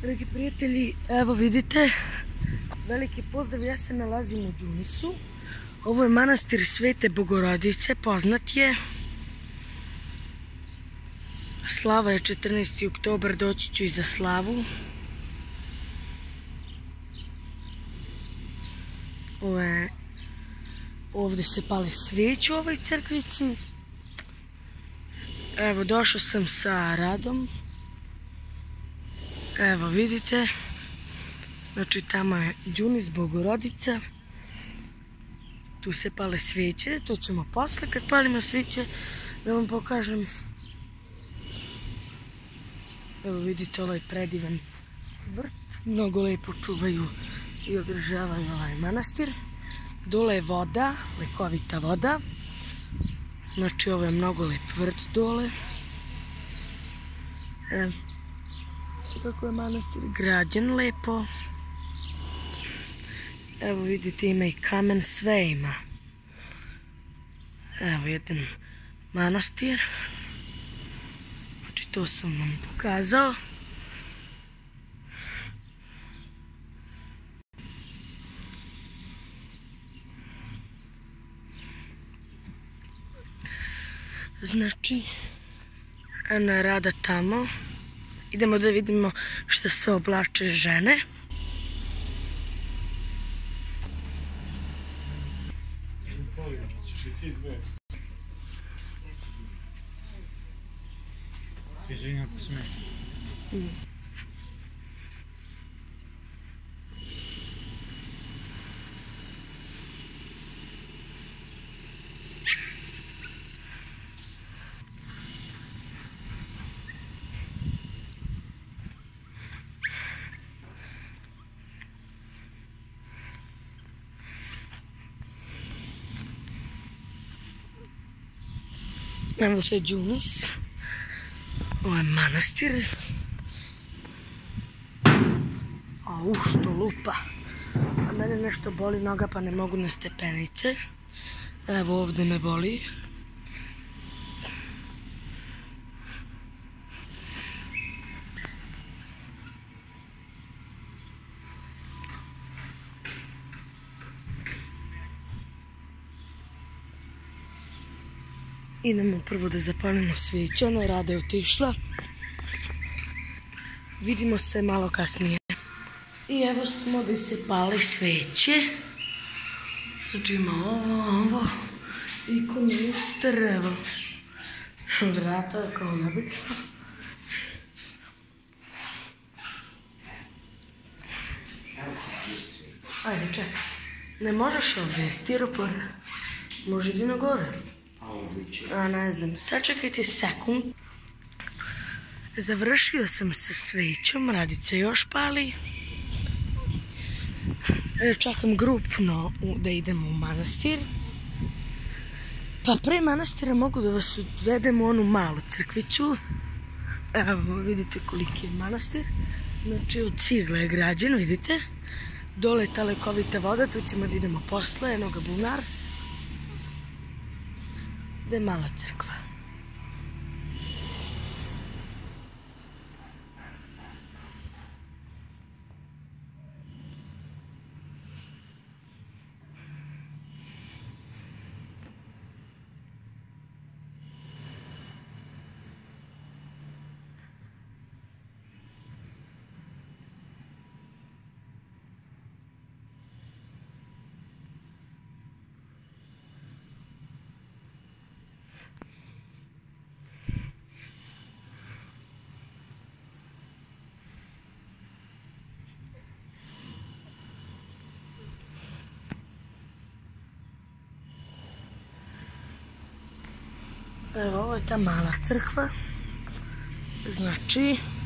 Dragi prijatelji, evo vidite, veliki pozdrav, ja se nalazim u Đunisu. Ovo je manastir Svete Bogorodice, poznat je. Slava je 14. oktobar, doći ću i za slavu. Ovdje se pali svijeće u ovoj crkvici. Evo, došao sam sa Radom. Evo vidite, znači tamo je Đunis, Bogorodica. Tu se pale svijeće, to ćemo posle kad palimo svijeće da vam pokažem. Evo vidite ovaj predivan vrt, mnogo lepo čuvaju i održavaju ovaj manastir. Dole je voda, lekovita voda, znači ovo je mnogo lep vrt dole. Evo kako je manastir građen lepo. Evo vidite, ima i kamen, sve ima. Evo jedan manastir. Znači to sam vam pokazao. Znači, Ana Rada tamo. Idemo da vidimo što se oblače žene. Izvini ako smije. Evo to je Đunis. Ovo je manastir. Au, što lupa. A mene nešto boli noga pa ne mogu na stepenice. Evo ovdje me boli. Idemo prvo da zapalimo svijeće, ona je Rada je otišla. Vidimo se malo kasnije. I evo smo da se pali svijeće. Znači ima ovo i koministar, evo. Vrata kao i obično. Ajde čekaj. Ne možeš ovdje, stiropor. Može idino gore. A ne znam, sačekajte sekund. Završio sam sa svećom, Radica još pali. Čekam grupno da idemo u manastir. Pa pre manastira mogu da vas odvedem u onu malu crkvicu. Evo vidite koliki je manastir. Znači od cigle je građen, vidite. Dole je ta lekovita voda, tu ćemo da idemo posle, eno ga bunar. Da je mala crkva. Evo, ovo je ta mala crkva. Znači,